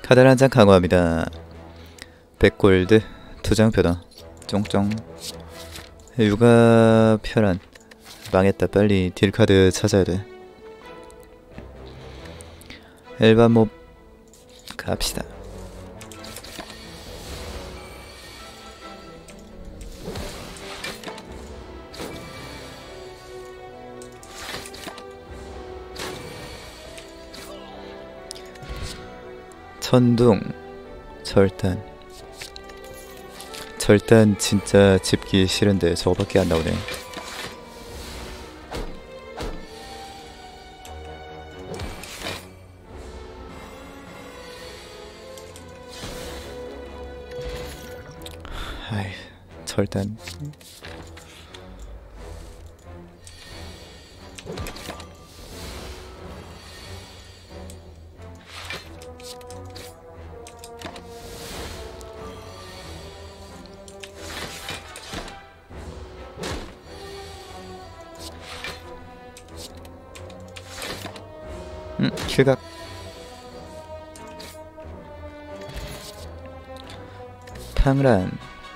카드 한 장 강화합니다. 100골드 2장 표다. 쫑쫑. 육아 편안. 망했다. 빨리 딜카드 찾아야 돼. 일반 몹 갑시다. 천둥 절단. 절단 진짜 집기 싫은데 저거밖에 안 나오네. 아이, 절단. 킬각. 탕란.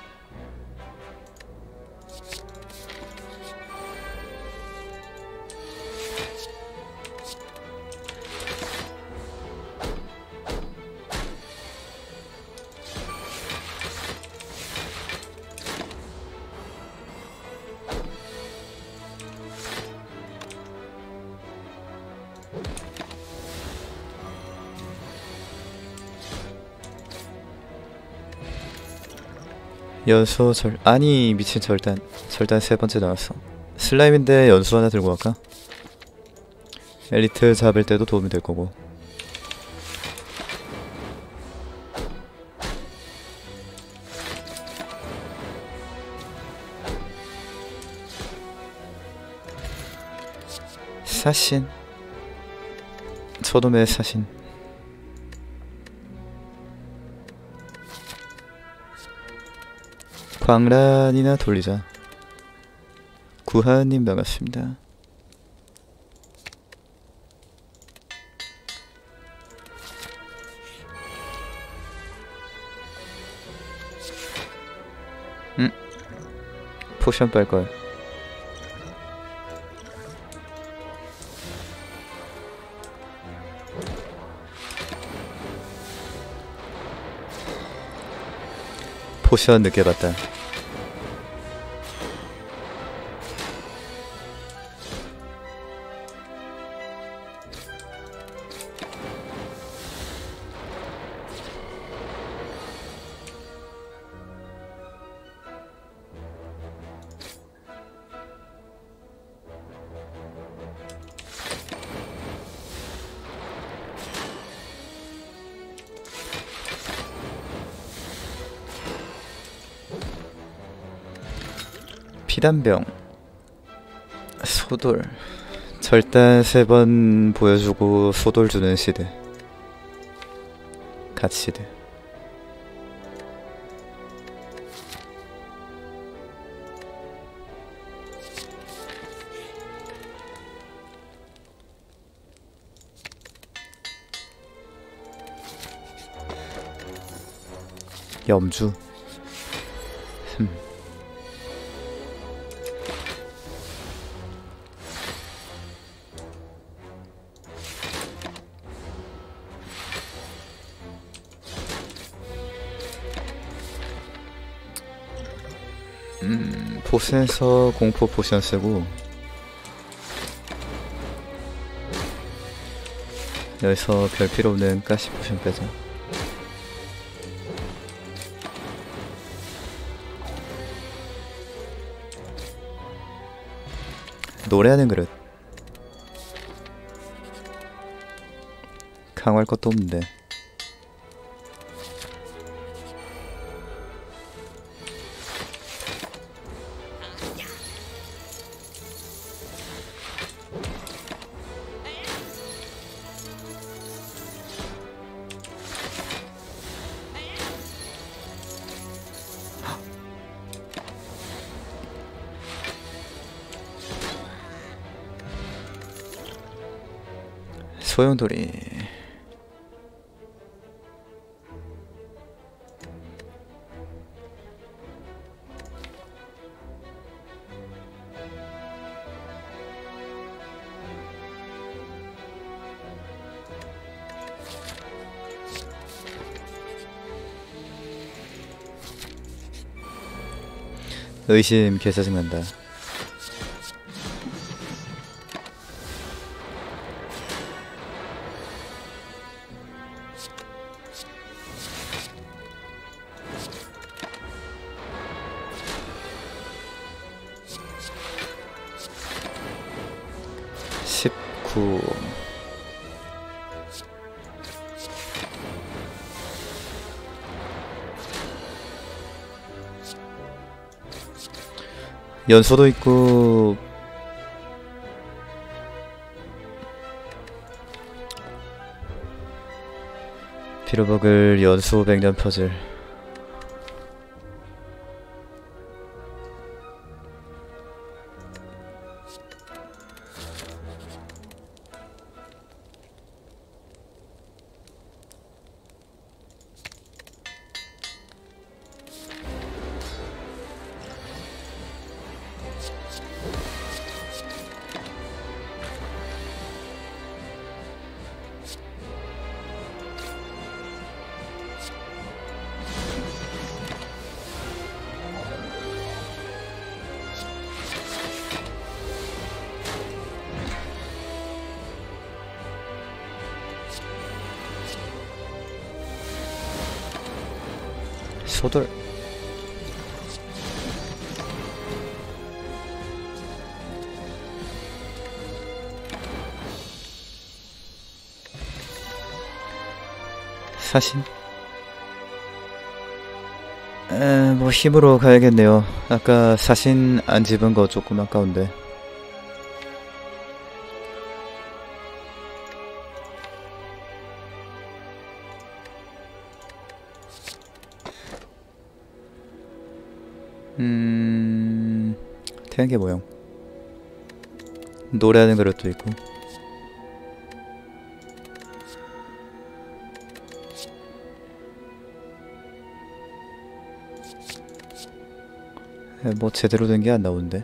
연수 아니 미친 절단. 절단 세 번째 나왔어. 슬라임인데 연수 하나 들고 갈까? 엘리트 잡을 때도 도움이 될 거고. 사신. 소돔의 사신. 광란이나 돌리자. 구하님 반갑습니다. 포션 빨걸. 포션 늦게 봤다. 피단병. 소돌. 절단 3번 보여주고 소돌 주는 시드. 갓시드. 염주. 보스에서 공포 포션 쓰고 여기서 별 필요 없는 가시 포션 빼자. 노래하는 그릇. 강화할 것도 없는데. 소용돌이. 의심 개 짜증난다. (19) 연소도 있고 비로버글 연소 100년 퍼즐. 소돌. 사신. 뭐 힘으로 가야겠네요. 아까 사신 안 집은 거 조금 아까운데. 태양계 모형. 노래하는 그릇도 있고. 뭐 제대로 된 게 안 나오는데.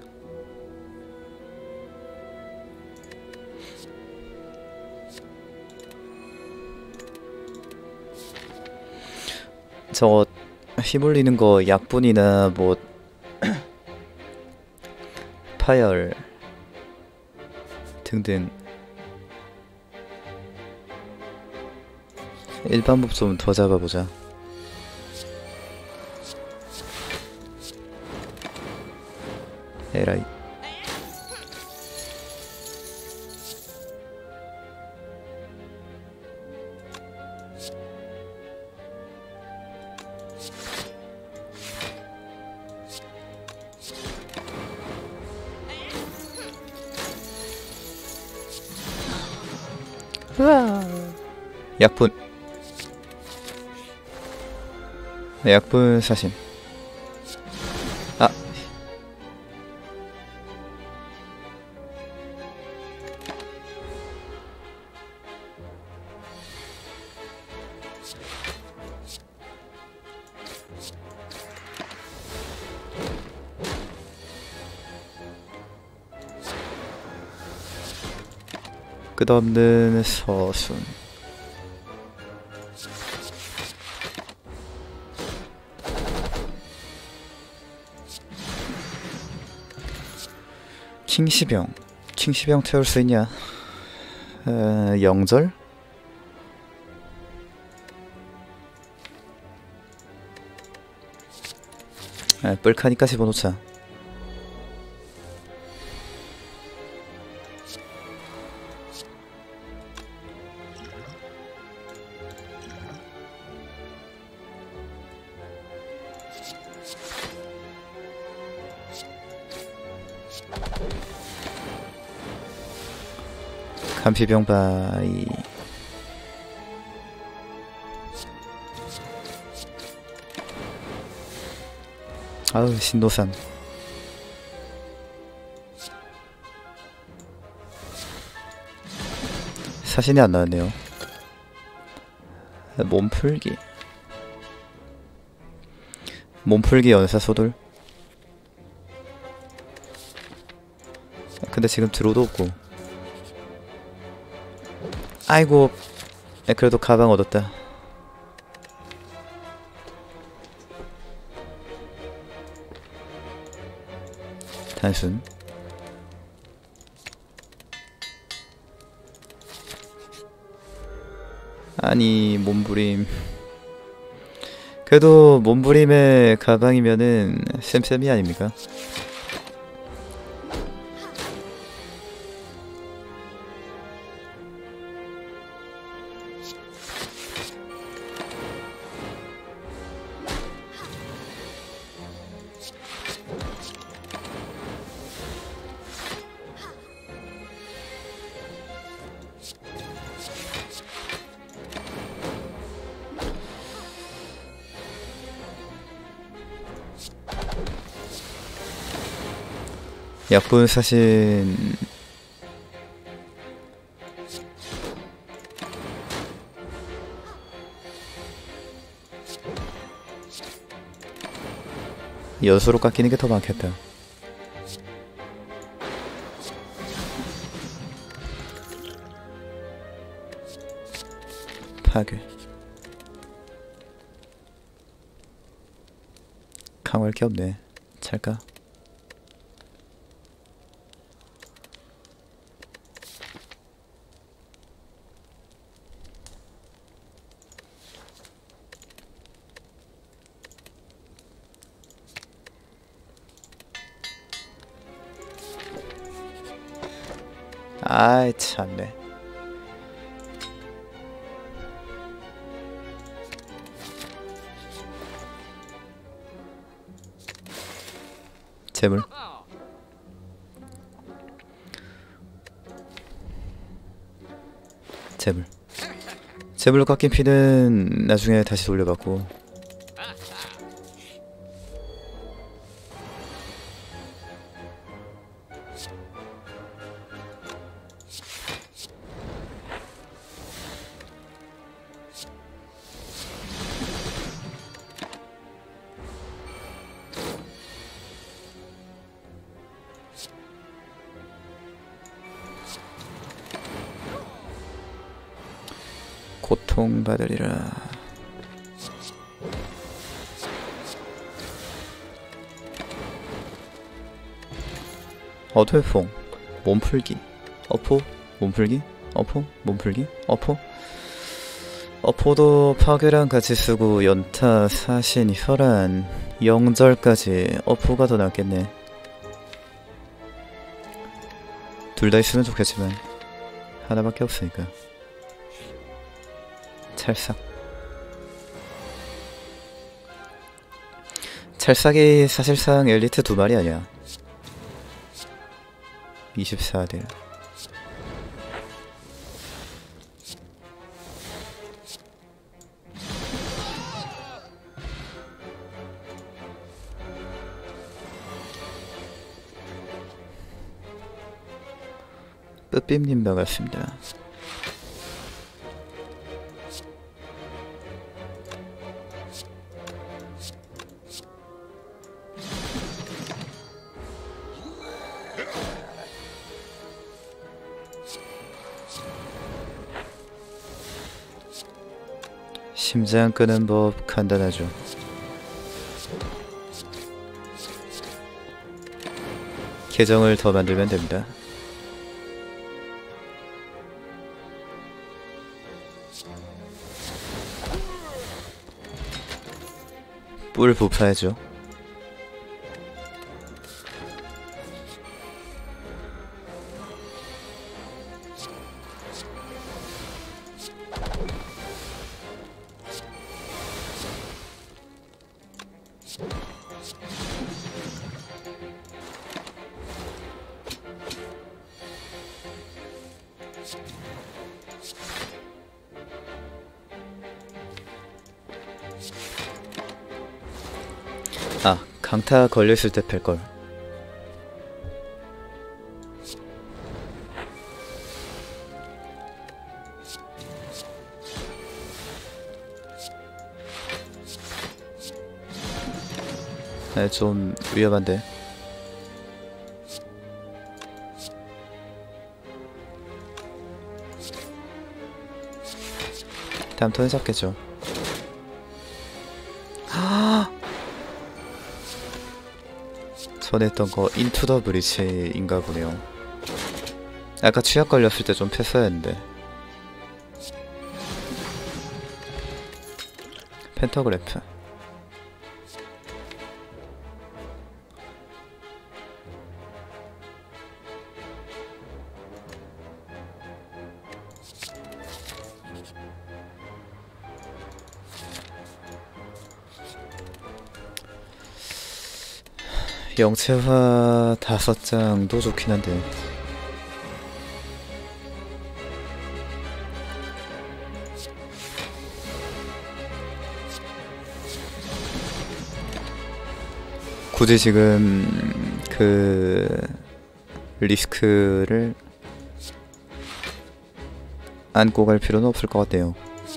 저거 힘 올리는 거 약분이나 뭐 파열 등등 일반법 좀 더 잡아보자. 에라이. 약분. 약분 사신. 아. 끝없는 서순. 킹시병. 킹시병 태울 수 있냐? 영절? 뿔카니까 집어놓자. 간피병바이. 아우 신노산. 사신이 안 나왔네요. 몸풀기. 몸풀기 연사 소돌. 근데 지금 드로도 없고. 아이고. 그래도 가방 얻었다. 단순. 아니 몸부림. 그래도 몸부림의 가방이면은 쌤쌤이 아닙니까? 약분 사신. 여수로 깎이는 게 더 많겠다. 파괴. 강화할 게 없네. 찰까? 아이 참네. 재물. 재물로 깎인 피는 나중에 다시 돌려받고. 고통받으리라. 어둠의 풍. 몸풀기. 어포. 몸풀기. 어포. 몸풀기. 어포. 어포도 파괴랑 같이 쓰고 연타, 사신, 혈안, 영절까지 어포가 더 낫겠네. 둘 다 있으면 좋겠지만 하나밖에 없으니까. 찰싹. 찰싹이 사실상 엘리트 두 마리 아니야. 24딜. 뿌삐님 반갑습니다. 심장 끄는 법 간단하죠. 계정을 더 만들면 됩니다. 뿔 부파야죠. 아, 강타 걸려있을 때 팰걸. 네, 좀 위험한데. 다음 턴에 잡겠죠. 이번에 했던 거 인투 더 브리치인가 보네요. 아까 취약 걸렸을 때 좀 패스해야 했는데. 펜터그래프. 영체화 5장도 좋긴 한데 굳이 지금 그 리스크를 안고 갈 필요는 없을 것 같네요.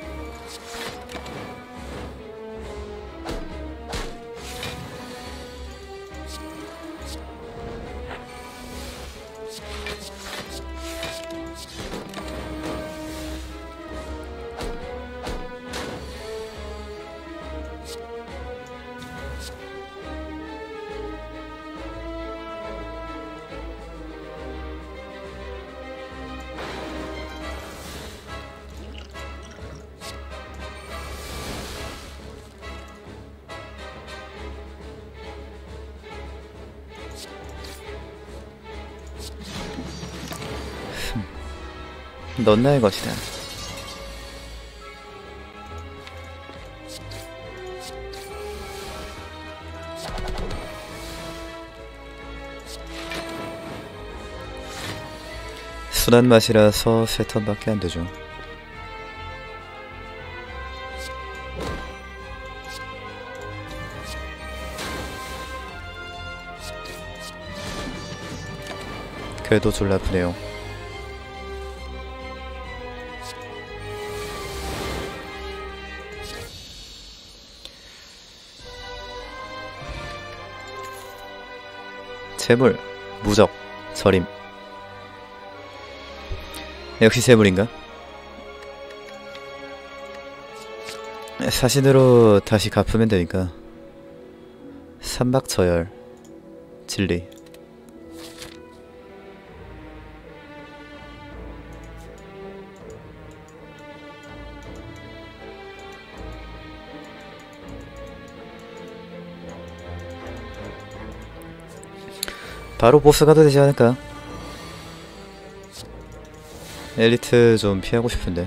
넌 나의 것이다. 순한 맛이라서 3턴밖에 안 되죠. 그래도 졸라 아프네요. 재물, 무적, 절임. 역시 재물인가? 사신으로 다시 갚으면 되니까. 삼박저열, 진리. 바로 보스 가도 되지 않을까? 엘리트 좀 피하고 싶은데.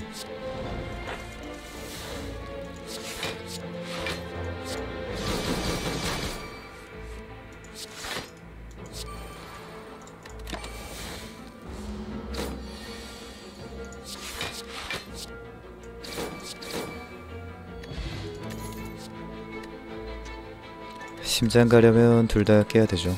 심장 가려면 둘 다 깨야 되죠.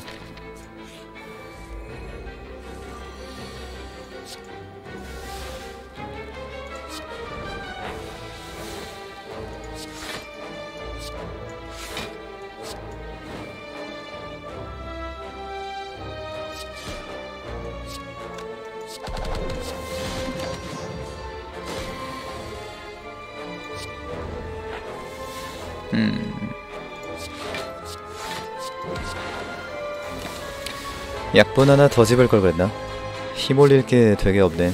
약분 하나 더 집을 걸 그랬나? 힘 올릴 게 되게 없네.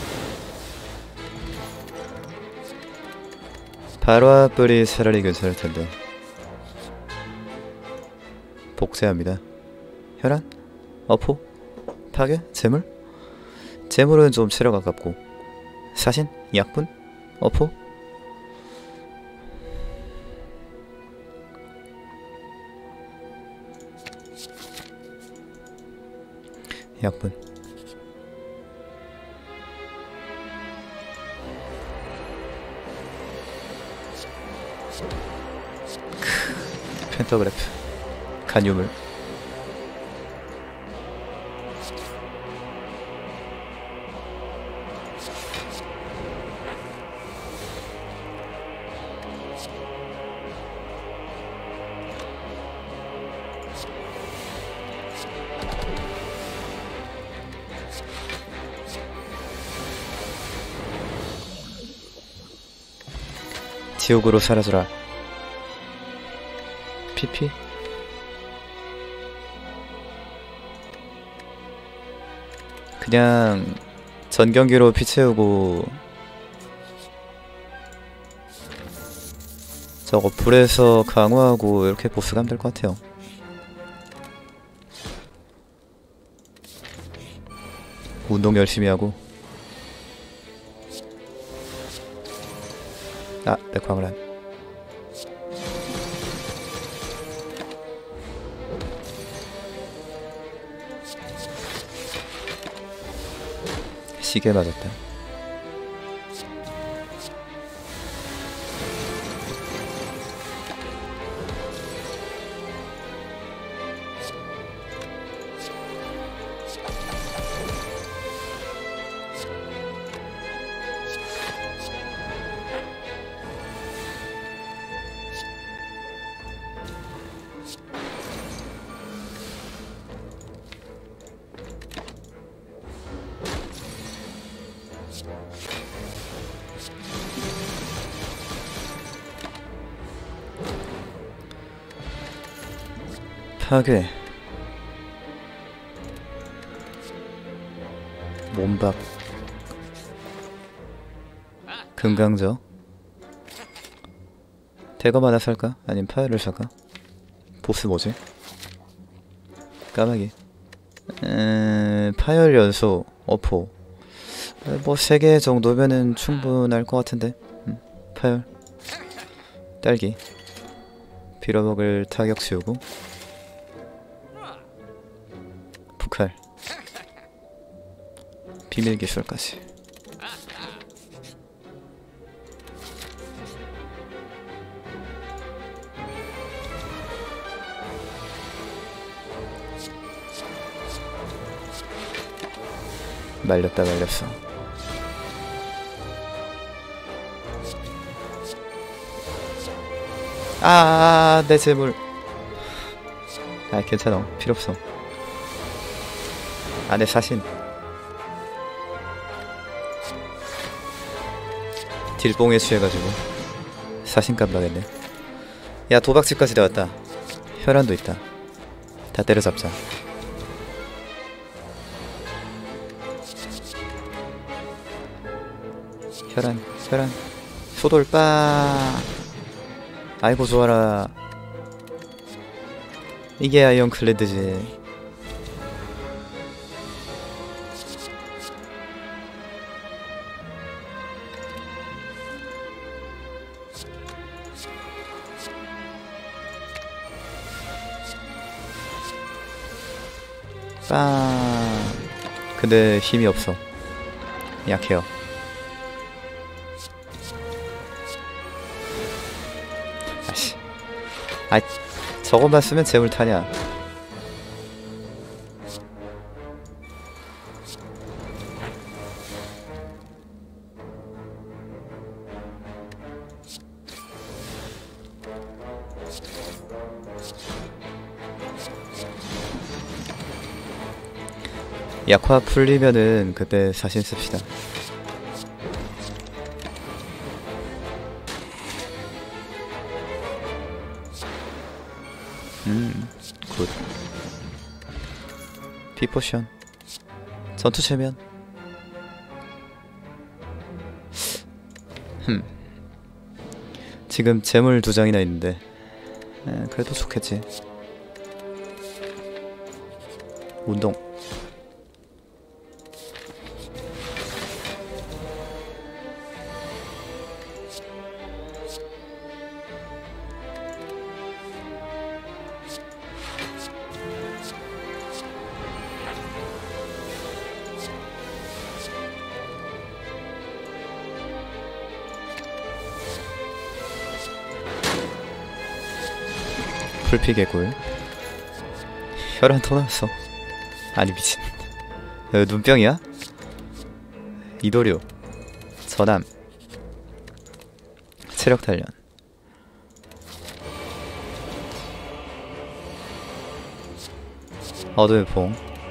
발화 뿔이 차라리 괜찮을 텐데. 복제합니다. 혈안? 어포? 파괴? 재물? 재물은 좀 체력 아깝고. 사신? 약분? 어포? 약분. 펜터그래프. 간유물. 지옥으로 사라져라. PP? 그냥 전경기로 피 채우고 저거 불에서 강화하고 이렇게 보스 가면 될 것 같아요. 운동 열심히 하고. 아, 내 광란. 시계 맞았다. 파괴. 몸박. 금강저. 대검 하나 살까? 아니면 파열을 살까? 보스 뭐지? 까마귀. 파열 연소 어포. 뭐 3개 정도면은 충분할 것 같은데. 파열. 딸기. 빌어먹을 타격 씌우고. 북할. 비밀 기술까지. 말렸다 말렸어. 내 재물. 괜찮아. 필요 없어. 내 사신. 딜뽕에 취해가지고 사신값 나겠네. 야, 도박집까지 나왔다. 혈안도 있다. 다 때려잡자. 혈안. 소돌빠. 아이고 좋아라. 이게 아이언클레드지. 빵. 근데 힘이 없어. 약해요. 아씨. 저것만 쓰면 재물 타냐. 약화 풀리면은 그때 사신 씁시다. 굿. 피포션. 전투 체면. 지금 재물 2장이나 있는데 그래도 좋겠지. 운동. 풀피 개꿀. 혈안 더 나왔어. 아니 미친. 눈병이야? 이도류. 전함. 체력 단련. 어둠의 봉.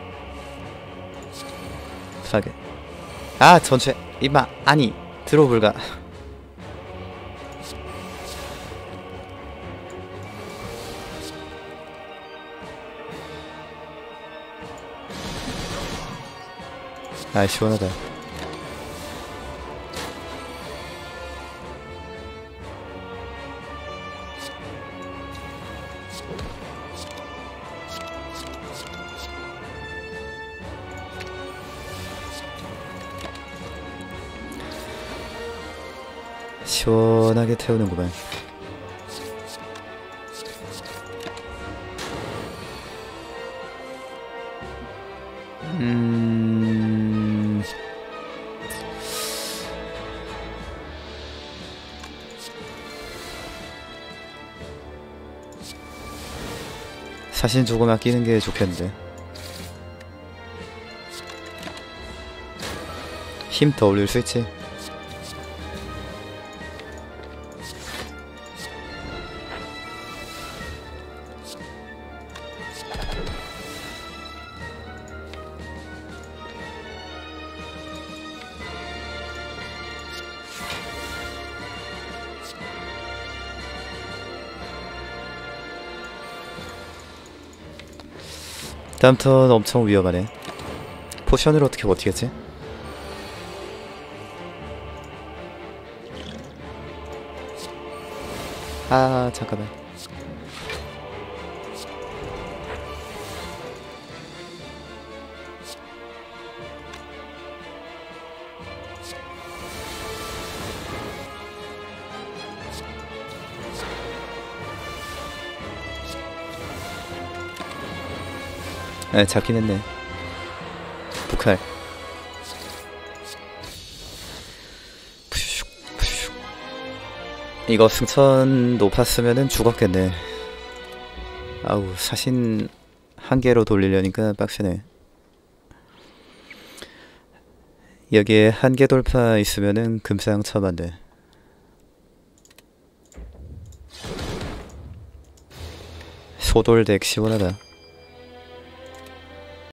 사계. 전체. 임마. 아니. 들어불가. 아, 시원하다. 시원하게 태우는구만. 사신 조금 아끼는 게 좋겠는데. 힘 더 올릴 수 있지. 다음 턴 엄청 위험하네. 포션을 어떻게 버티겠지? 아, 잠깐만. 아, 잡긴 했네. 북할. 푸슉, 푸슉. 이거 승천 높았으면은 죽었겠네. 아우, 사신 한 개로 돌리려니까 빡세네. 여기에 한 개 돌파 있으면은 금상첨화인데. 소돌덱 시원하다.